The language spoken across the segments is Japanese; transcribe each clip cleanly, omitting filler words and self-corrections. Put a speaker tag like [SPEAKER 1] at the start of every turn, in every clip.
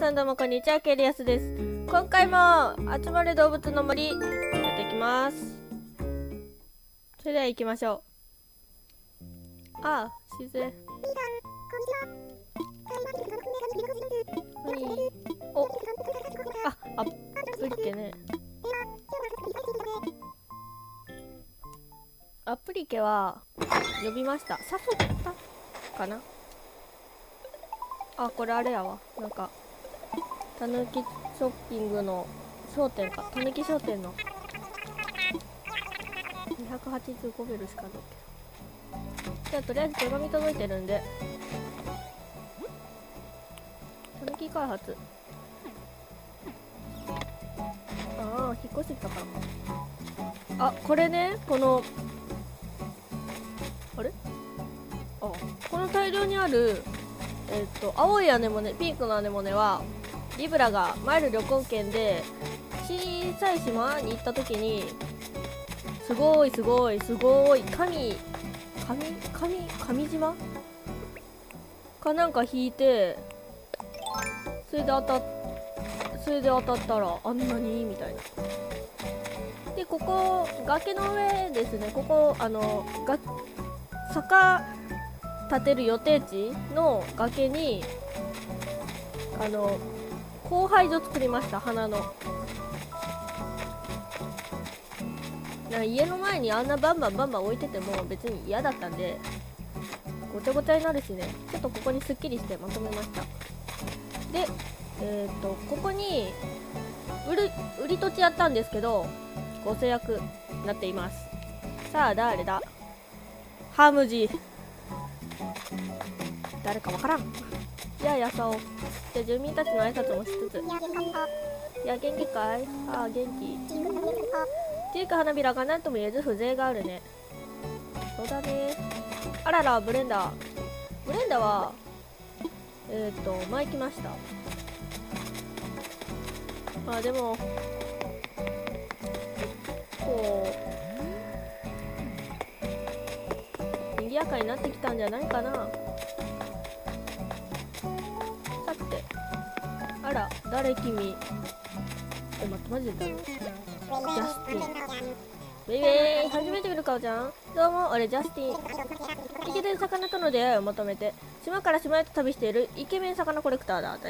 [SPEAKER 1] さんどうもこんにちは、ケリアスです。今回も集まる動物の森やっていきます。それでは行きましょう。ああ、自然。お、アプリケね。アプリケは呼びました。誘ったかな。あ、これあれやわ。なんかたぬきショッピングの商店か。たぬき商店の285ベルしかないけど。じゃあとりあえず手紙届いてるんで、たぬき開発。ああ、引っ越してきたから。あ、これね、このあれ、あ、この大量にある青いアネモネ、ピンクのアネモネはリブラがマイル旅行券で小さい島に行った時にすごい神島かなんか引いて、それで当たったらあんなにみたいな。でここ崖の上ですね。ここ坂建てる予定地の崖に交配所作りました。花の家の前にあんなバンバン置いてても別に嫌だったんで、ごちゃごちゃになるしね、ちょっとここにすっきりしてまとめました。でここに売り土地やったんですけどご制約になっています。さあ誰だ。ハムジ誰かわからん。じゃあやさお。じゃあ住民たちの挨拶もしつつ。いや元気かい。ああ元気。っていうか花びらが何とも言えず風情があるね。そうだね。あららブレンダーは前来ました。まあでもこう賑やかになってきたんじゃないかな。さて、あら誰君。待ってマジで誰。ジャスティン。ベイベーイ、初めて見る顔じゃん。どうも俺ジャスティン。イケてる魚との出会いを求めて島から島へと旅しているイケメン魚コレクターだ。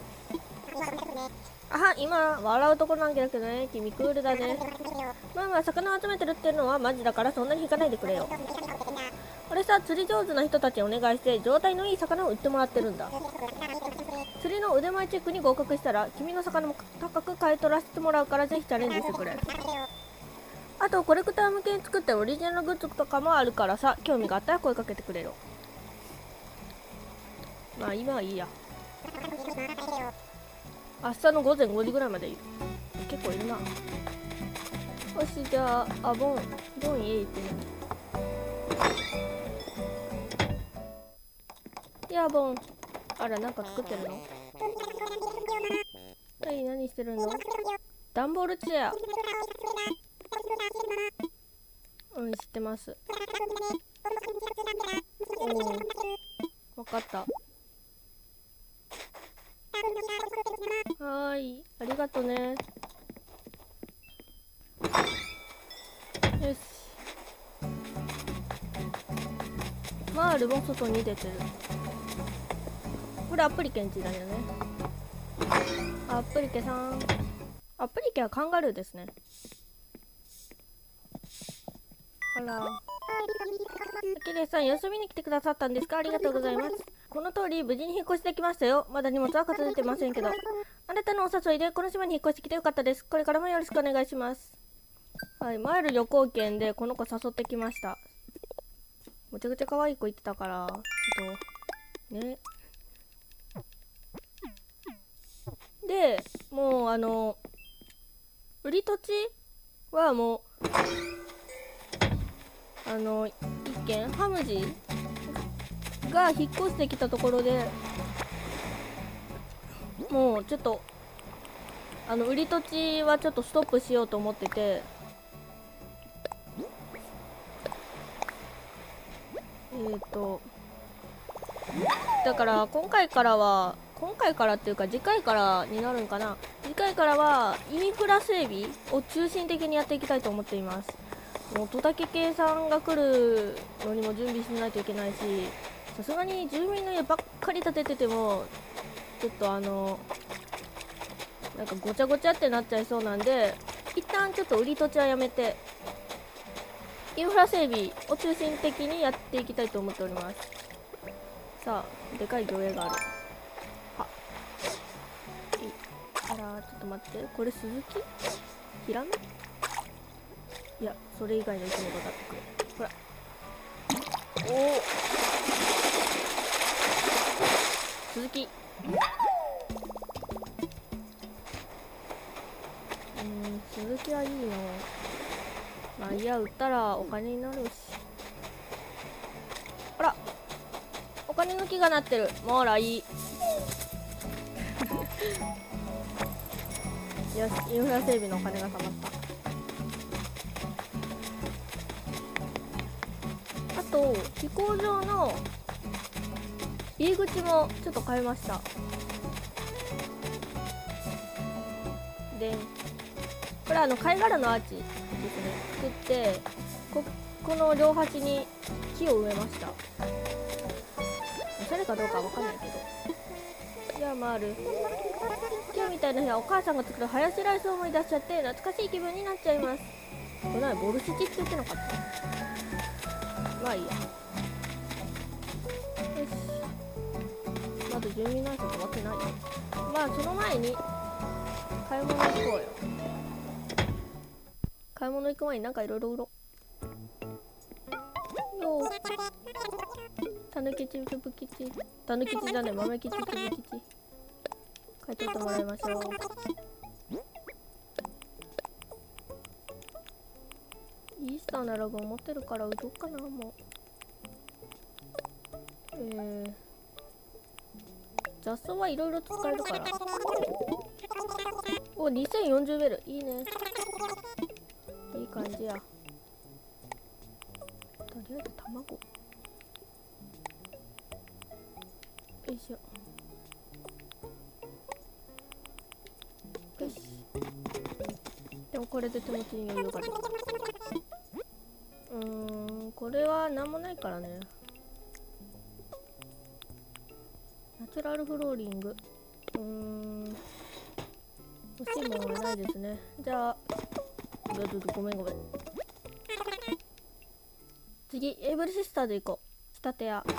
[SPEAKER 1] あは、今笑うところなんだけどね。君クールだね。まあまあ魚を集めてるっていうのはマジだからそんなに引かないでくれよ。俺さ、釣り上手な人たちにお願いして状態のいい魚を売ってもらってるんだ。釣りの腕前チェックに合格したら君の魚も高く買い取らせてもらうからぜひチャレンジしてくれ。あとコレクター向けに作ったオリジナルグッズとかもあるからさ、興味があったら声かけてくれよ。まあ今はいいや。明日の午前5時ぐらいまで結構いるな。よし、じゃあボン家行ってね。いやボン、あらなんか作ってるの。はい、何してるの。ダンボールチェア。うん、知ってます。おお、わかった。はーい、ありがとね。よし。マールも外に出てる。これアプリケンチだよね。アプリケさん。アプリケはカンガルーですね。あら。ケリーさん、遊びに来てくださったんですか。ありがとうございます。この通り無事に引っ越しできましたよ。まだ荷物は片付いてませんけど。あなたのお誘いでこの島に引っ越してきてよかったです。これからもよろしくお願いします。はい、マイル旅行券でこの子誘ってきました。めちゃくちゃ可愛い子言ってたから、ちょっとね。で、もう売り土地はもう一軒ハムジが引っ越してきたところで、もうちょっと売り土地はちょっとストップしようと思ってて、だから今今回からっていうか次回からになるんかな。次回からはインフラ整備を中心的にやっていきたいと思っています。もう戸竹系さんが来るのにも準備しないといけないし、さすがに住民の家ばっかり建てててもちょっとなんかごちゃごちゃってなっちゃいそうなんで、一旦ちょっと売り土地はやめてインフラ整備を中心的にやっていきたいと思っております。さあ、でかい魚影がある。はっ、あら、ちょっと待って、これ鈴木？ヒラメ？いや、それ以外の生き物だってくれ。ほら、おお、鈴木。鈴木はいいの。まあいや、売ったらお金になるし。ほら、お金の木がなってる。もらいい。よし、インフラ整備のお金が貯まった。あと飛行場の入り口もちょっと変えました。で、これ貝殻のアーチですね、作ってこの両端に木を植えました。おしゃれかどうかわかんないけど。じゃあ回る。今日みたいな日はお母さんが作るハヤシライスを思い出しちゃって懐かしい気分になっちゃいます。これはボルシチって言ってなかった？まあいいや。よし、まだ住民の挨拶終わってないよ。まあその前に買い物行こうよ。買い物行く前になんかいろいろ売ろうよ。たぬきちつぶきち、たぬきちじゃねえ、豆きちつぶきち買い取ってもらいましょう。イースターならが持ってるから売ろうかな。もう雑草はいろいろ使えるから。お、2040ベル、いいね、いい感じや。とりあえず卵、よいしょ。よし、でもこれで手持ちに余裕が出る。これは何もないからね。ナチュラルフローリング、欲しいものがないですね。じゃあごめん。次、エイブルシスターで行こう。仕立て屋。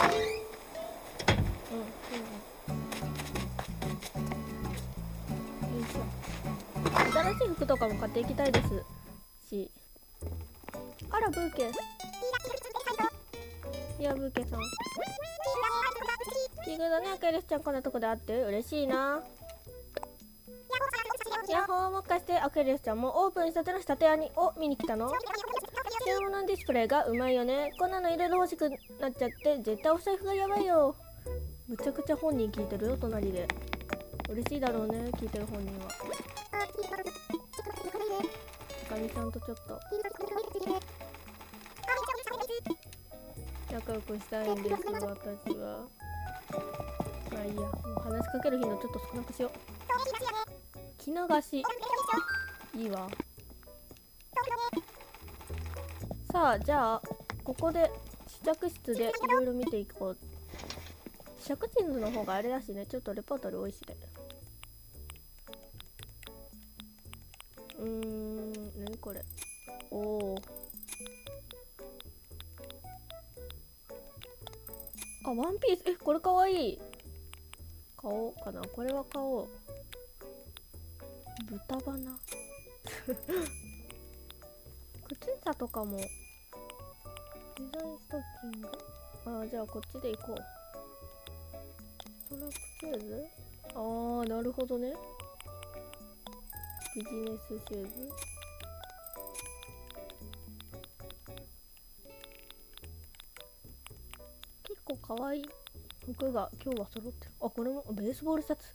[SPEAKER 1] よいしょ。新しい服とかも買っていきたいですし。あら、ブーケ。いや、ブーケさん。奇遇だね、アクエリスちゃん。こんなとこで会って嬉しいな。ヤッホー、もしかしてアクエリスちゃんもオープンしたての仕立て屋に見に来たの？注文のディスプレイがうまいよね。こんなの入れる欲しくなっちゃって絶対お財布がやばいよ。むちゃくちゃ本人聞いてるよ、隣で。嬉しいだろうね、聞いてる本人は。あかりさんとちょっと仲良くしたいんですよ、私は。まあいいや、もう話しかける頻度ちょっと少なくしよう。着流しいいわ。さあ、じゃあここで試着室でいろいろ見ていこう。試着地図の方があれだしね、ちょっとレパートリー多いしね。何これ。おお、あ、ワンピース。これかわいい。買おうかな。これは買おう。豚バナ靴下とかもデザインストッキング。じゃあこっちで行こう。ストラップシューズ。なるほどね。ビジネスシューズ。結構かわいい服が今日は揃ってる。これもベースボールシャツ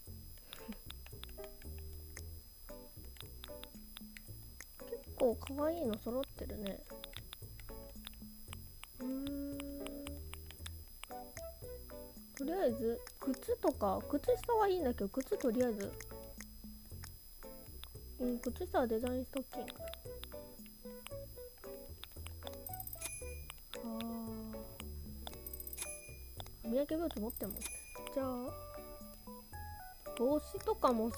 [SPEAKER 1] 結構かわいいの揃ってるね。ことりあえず靴とか靴下はいいんだけど、靴とりあえず靴下はデザインストッキング。歯磨きブーツ持ってもじゃあ帽子とかもさ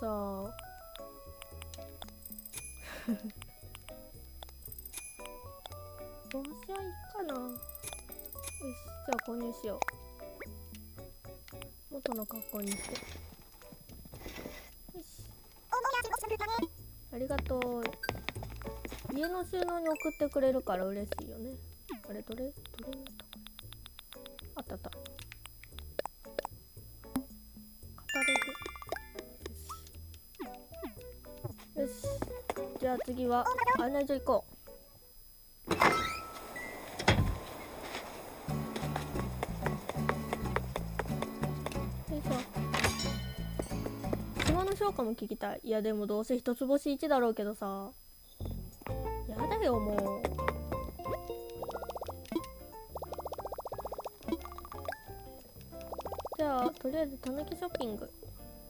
[SPEAKER 1] 帽子はいいかな。よし、じゃあ購入しよう。元の格好にして。よし、ありがとう。家の収納に送ってくれるから嬉しいよね。あれ、どれあったあった。カタログ。よし、じゃあ次は案内所行こう。島の評価も聞きたい。いやでもどうせ一つ星1だろうけどさ、やだよもう。じゃあとりあえずたぬきショッピング。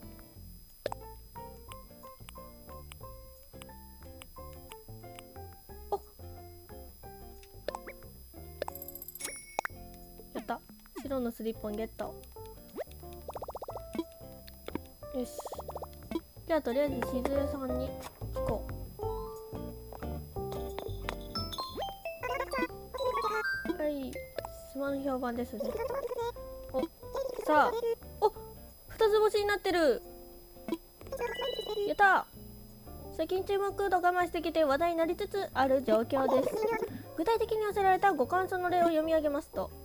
[SPEAKER 1] お、やった、白のスリッポンゲット。よし、じゃあとりあえずしずるさんに聞こう。はい、島の評判ですね。お、さあ、お、二つ星になってる。やった。最近注目度我慢してきて話題になりつつある状況です。具体的に寄せられたご感想の例を読み上げますと、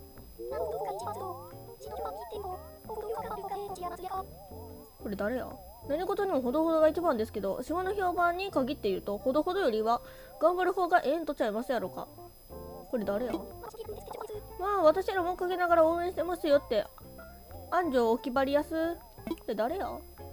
[SPEAKER 1] これ誰や。何事にもほどほどが一番ですけど、島の評判に限って言うとほどほどよりは頑張る方がええんとちゃいますやろか。これ誰や。まあ私らも陰ながら応援してますよって安城置き張りやす。これ誰や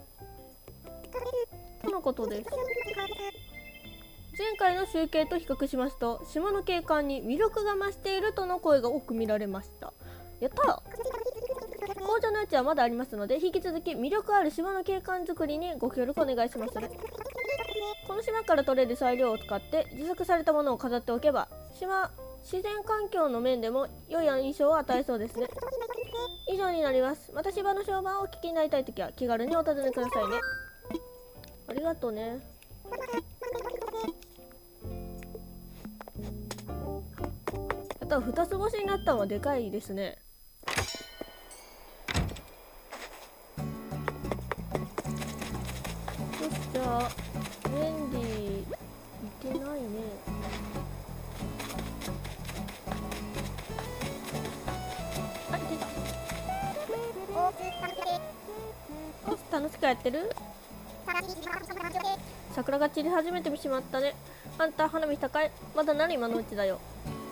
[SPEAKER 1] とのことです。前回の集計と比較しますと、島の景観に魅力が増しているとの声が多く見られました。やった。向上の余地はまだありますので、引き続き魅力ある島の景観づくりにご協力お願いしますね。この島から取れる材料を使って自作されたものを飾っておけば、自然環境の面でも良い印象を与えそうですね。以上になります。また島の評判をお聞きになりたいときは気軽にお尋ねくださいね。ありがとうね。あとは2つ星になったのはでかいですね。よし、じゃあメンディーいけないね。楽しくやってる。桜が散り始めてしまったね。あんた花火高い。まだ何今のうちだよ。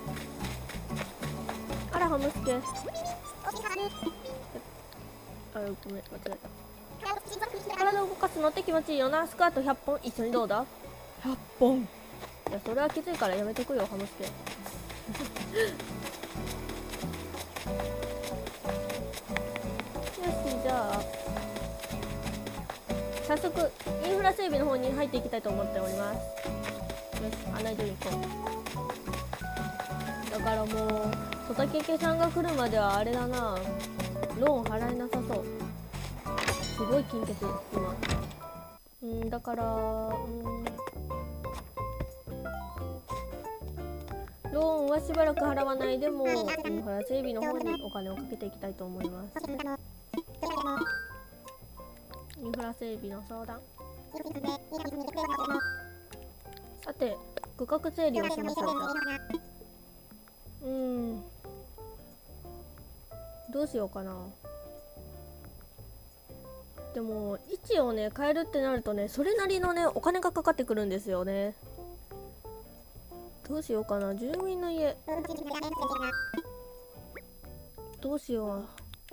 [SPEAKER 1] あらハムスケ。あ、ごめん間違えた。体を動かすのって気持ちいいよな。スカート100本一緒にどうだ。100本。いやそれはきついからやめとくよハムスケ。よし、じゃあ早速インフラ整備の方に入っていきたいと思っております。よし、案内所に行こう。だからもうトタケケさんが来るまではあれだな、ローン払えなさそう。すごい金欠今。だからローンはしばらく払わないでもインフラ整備の方にお金をかけていきたいと思います。インフラ整備の相談。さて区画整理をしましょうか。どうしようかな。でも位置をね変えるってなるとね、それなりのねお金がかかってくるんですよね。どうしようかな。住民の家どうしよう。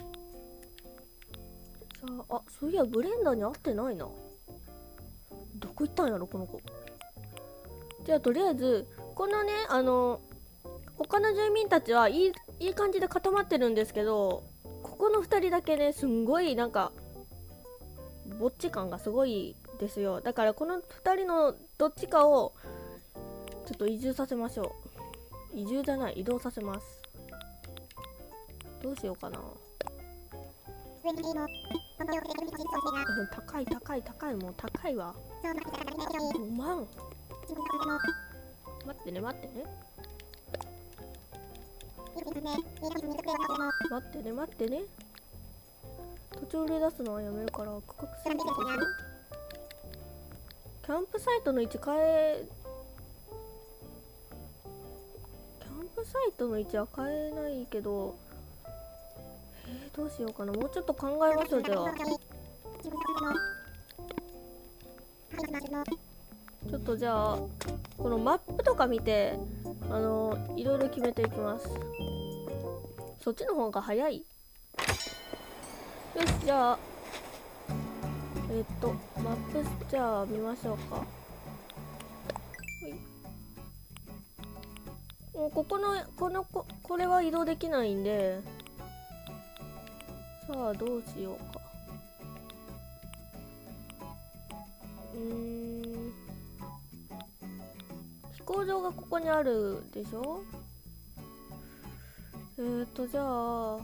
[SPEAKER 1] さあ、そういやブレンダーに合ってないな。どこ行ったんやろこの子。じゃあとりあえずこのね他の住民たちはいい感じで固まってるんですけど、ここの2人だけねすんごいなんかぼっち感がすごいですよ。だからこの2人のどっちかをちょっと移住させましょう。移住じゃない、移動させます。どうしようかな。高い高い高い、もう高いわ。5万。待ってね待ってね待ってね待ってね。途中で出すのはやめるから区画整理でしょ。キャンプサイトの位置変え、キャンプサイトの位置は変えないけど、どうしようかな。もうちょっと考えましょう。ではちょっとじゃあこのマップとか見ていろいろ決めていきます。そっちの方が早い。よし、じゃあマップじゃあ見ましょうか。もうこれは移動できないんで、さあどうしようか。飛行場がここにあるでしょ。じゃあ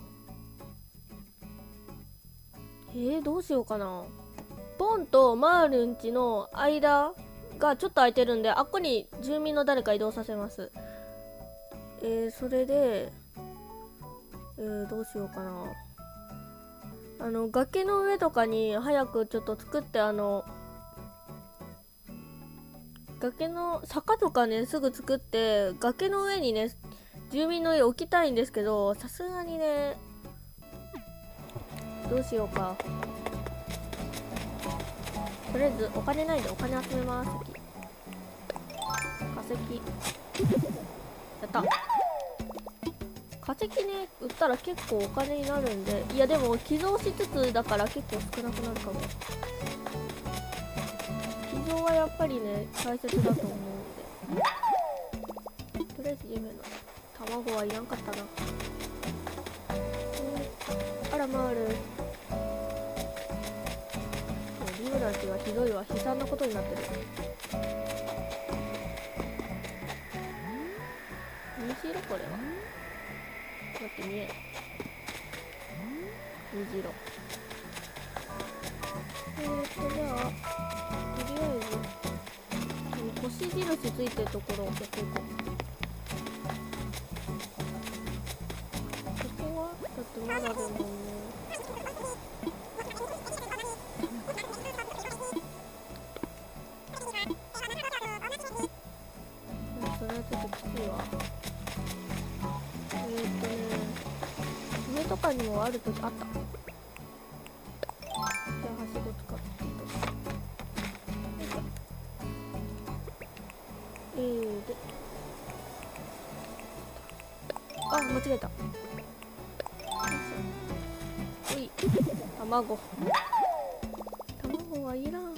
[SPEAKER 1] どうしようかな。ポンとマールンチの間がちょっと空いてるんで、あっこに住民の誰か移動させます。それでどうしようかな。崖の上とかに早くちょっと作って、崖の坂とかねすぐ作って崖の上にね住民の家置きたいんですけど、さすがにねどうしようか。とりあえずお金ないんでお金集めます。化石やった。化石ね売ったら結構お金になるんで、いやでも寄贈しつつだから結構少なくなるかも。寄贈はやっぱりね大切だと思うんで、とりあえず夢の卵はいらんかったな。あらまあるリムランチはひどいわ。悲惨なことになってる。虹色これは。待って見えない。虹色。じゃあとりあえず星印ついてるところをやっていこう。ここはだってまだでもね、それはちょっときついわ。上とかにもあるときあった。じゃあはしご使ってで間違えた。おい卵はいらん。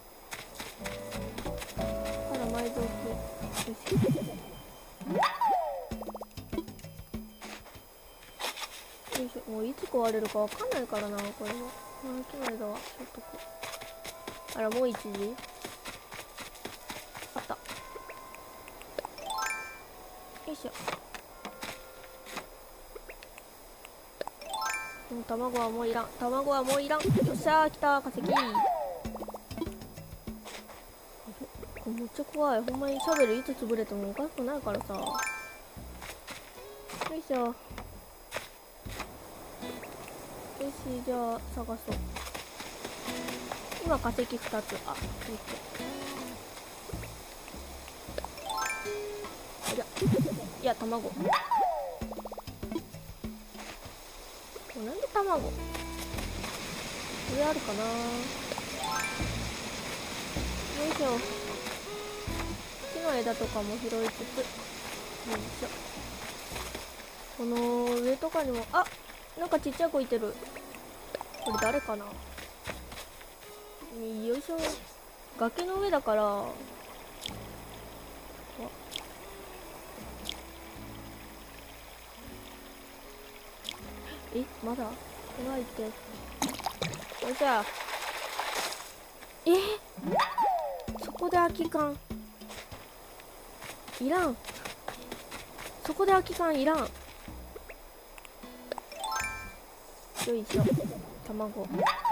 [SPEAKER 1] あら埋蔵金。よしよいしょ。もういつ壊れるかわかんないからな、これは。機内だわ。ちょっとこう。あら、もう1時あった。よいしょ。卵はもういらん。卵はもういらん。よっしゃー、来た化石。めっちゃ怖い。ほんまにシャベルいつ潰れてもおかしくないからさ。よいしょ。よし、じゃあ探そう。今化石2つ。あ、いや卵。なんで卵上あるかな。よいしょ。木の枝とかも拾いつつ、よいしょ。この上とかにもなんかちっちゃい子いてる。これ誰かな。よいしょ。崖の上だからまだ描いて。よいしょ。そこで空き缶いらん。そこで空き缶いらん。よいしょ。卵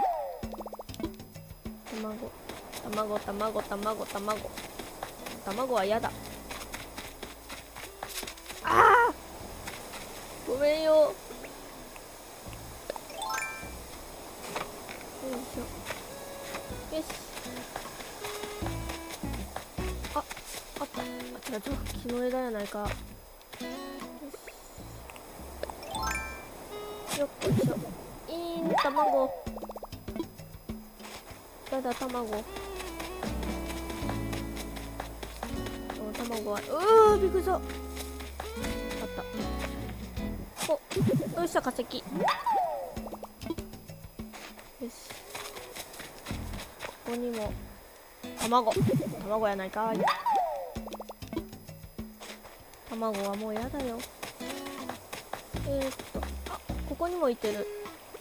[SPEAKER 1] はやだ。ごめんよ。よいしょ。よし。あった。違う木の枝やないか。よっこいしょ。卵。やだ、卵。卵はびっくりした。あった。よっしゃ、化石。よし、ここにも卵やないかい。卵はもうやだよ。ここにもいてる。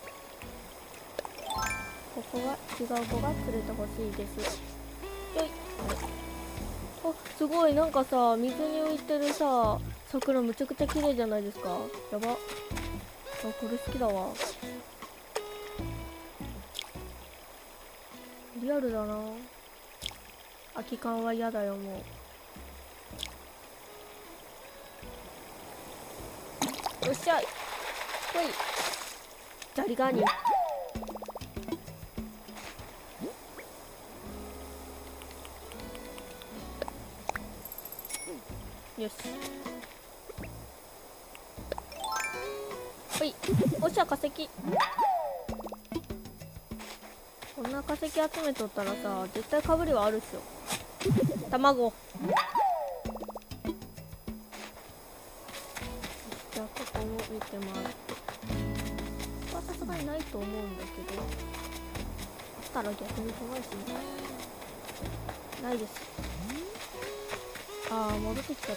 [SPEAKER 1] ここは違う子が連れてほしいです。よい。すごい。なんかさ、水に浮いてるさ、桜むちゃくちゃ綺麗じゃないですか。やば。これ好きだわ。リアルだな。空き缶は嫌だよ、もう。よっしゃい。ほい。ザリガニ。よし。ほい。おっしゃ、化石。こんな化石集めとったらさ、絶対かぶりはあるっしょ。卵。じゃあここも見てもらって。さすがにないと思うんだけど、あったら逆に怖いしね。ないです。戻ってきちゃった。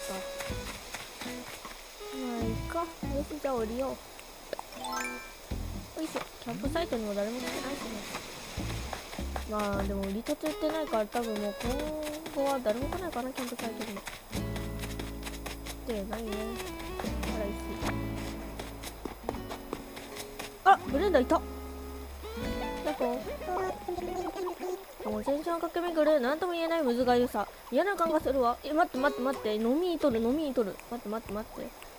[SPEAKER 1] ないか。よし、じゃあ降りよう。よいしょ。キャンプサイトにも誰も来てないしね。でも売り立てってないから、多分もう今後は誰も来ないかな、キャンプサイトにも。で、ないね。ブレンダーいた。だともう全身を駆け巡る何とも言えないむずがゆさ、嫌な感がするわ。待って、飲みにとる。待って。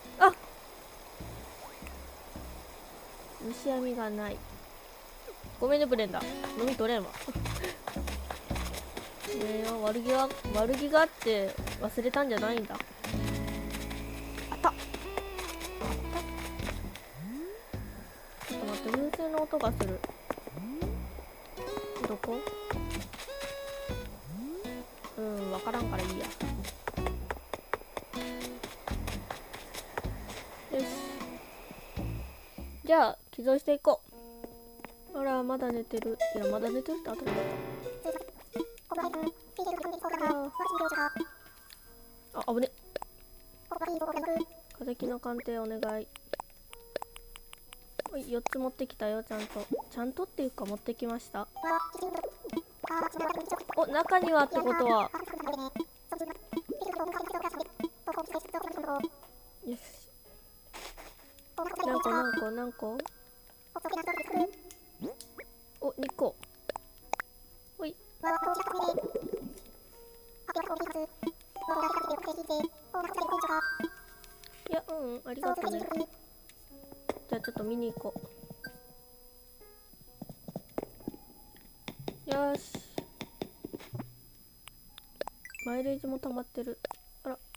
[SPEAKER 1] 虫網がない。ごめんね、ブレンダー。飲み取れんわ。悪気があって忘れたんじゃないんだ。あった。ちょっと待って、風船の音がする。どこ？わからんからいいや。よし。じゃあ寄贈していこう。あら、まだ寝てる。いや、まだ寝てるって当たり前だ。危ね。化石の鑑定お願い。はい、4つ持ってきたよ。ちゃんとっていうか持ってきました。中にはってことは。よし。何個2個。ほい。いや、ありがとうね。じゃあちょっと見に行こう。よし。マイレージも溜まってる。あら。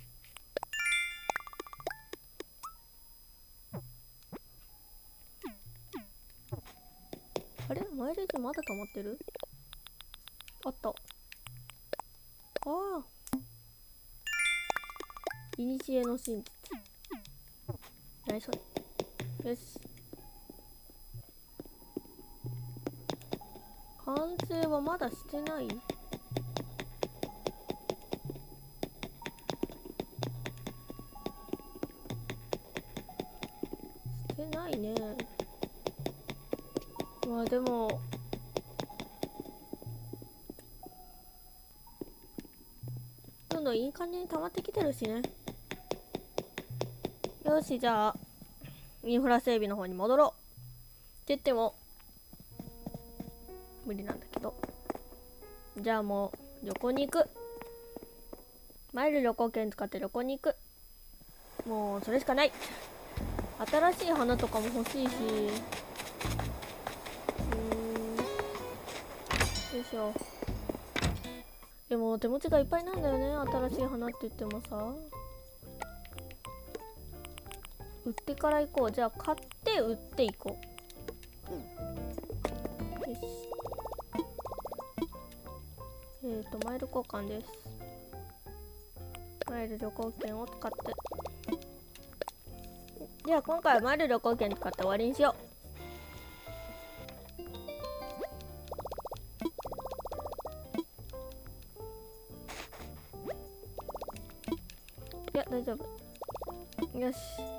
[SPEAKER 1] あれ、マイレージまだ溜まってる？あった。いにしえの真実。何それ。よし。完成はまだしてない？してないね。 でもどんどんいい感じに溜まってきてるしね。よし、じゃあインフラ整備の方に戻ろうって言っても無理なんだけど、じゃあもう旅行に行く。マイル旅行券使って旅行に行く。もうそれしかない。新しい花とかも欲しいし、よいしょ。でも手持ちがいっぱいなんだよね、新しい花って言ってもさ。売ってから行こう。じゃあ買って売っていこう。よし。マイル交換です。マイル旅行券を使って。じゃあ今回はマイル旅行券使って終わりにしよう。いや、大丈夫。よし。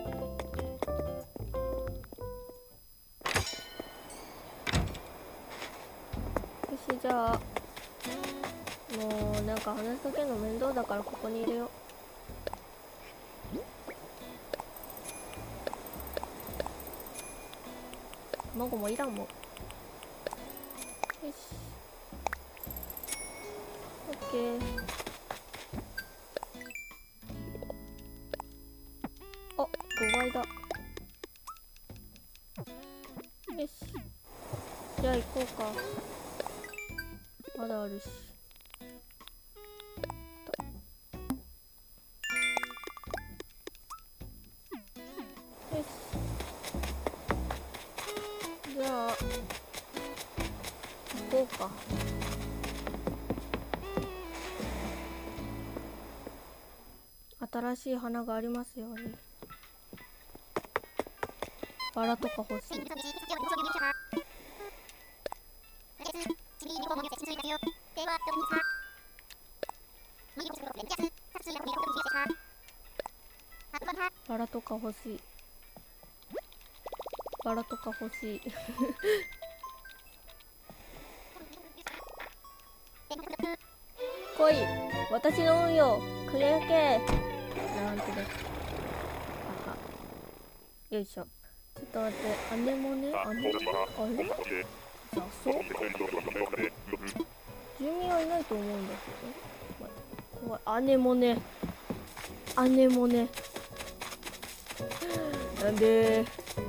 [SPEAKER 1] よし、じゃあもうなんか話しかけるの面倒だからここに入れよう。卵もいらんもん。よし、オッケー。あ、5倍だ。よし、じゃあ行こうか。まだあるし。よし、じゃあ行こうか。新しい花がありますように。バラとか欲しい。バラとか欲しい。バラとか欲しい。来い、私の運よ、輝け。なんてね。よいしょ。ちょっと待って、姉もね、あれじゃあそう住民はいないと思うんだけど、怖い。姉もね、姉もね。なんで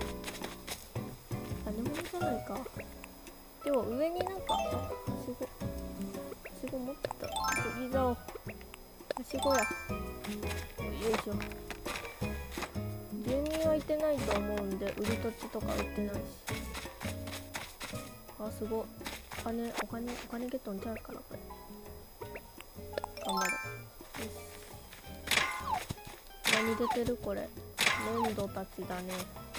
[SPEAKER 1] 姉もねじゃないか。でも上になんか、はしご持ってた。いざをはしごや。よいしょ。住民はいてないと思うんで売り土地とか売ってないし。あ、すごい。お金ゲットんちゃうかなこれ。頑張れ。よし。何出てるこれ。粘土たちだね。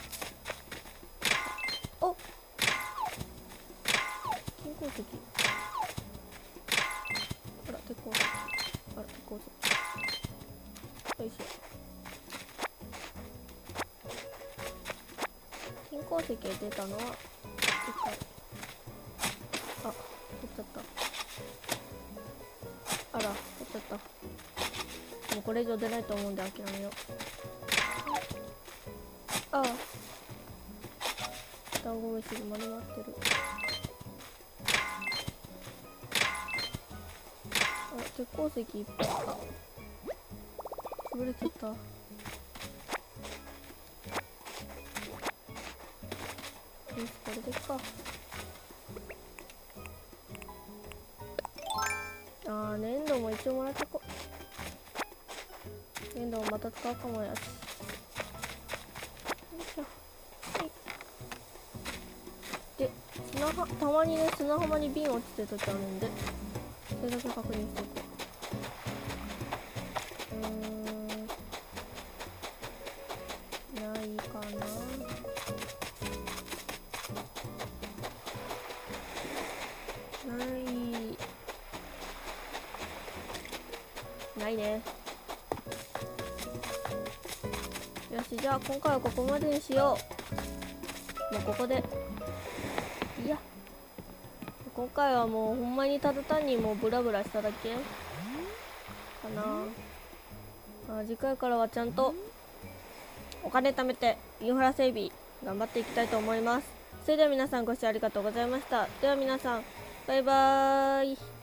[SPEAKER 1] お、金鉱石。あら、鉄鉱石。あら、鉄鉱石。よいしょ。金鉱石出たのは1回。あ、取っちゃった。あら、取っちゃった。もうこれ以上出ないと思うんで諦めよう。ああ、ダンゴムシが丸まってる。あ、鉄鉱石いっぱい。あ、潰れちゃった。よし、これでいっか。あー、粘土も一応もらってこ。粘土をまた使うかもやし。よいしょ。はい。で、たまにね、砂浜に瓶落ちてる時あるんで、それだけ確認しておこう。ないかな。ないね。よし、じゃあ今回はここまでにしよう。もうここで。いや。 今回はもうほんまにただ単にもうブラブラしただけかな。次回からはちゃんとお金貯めてインフラ整備頑張っていきたいと思います。それでは皆さんご視聴ありがとうございました。では皆さんバイバーイ。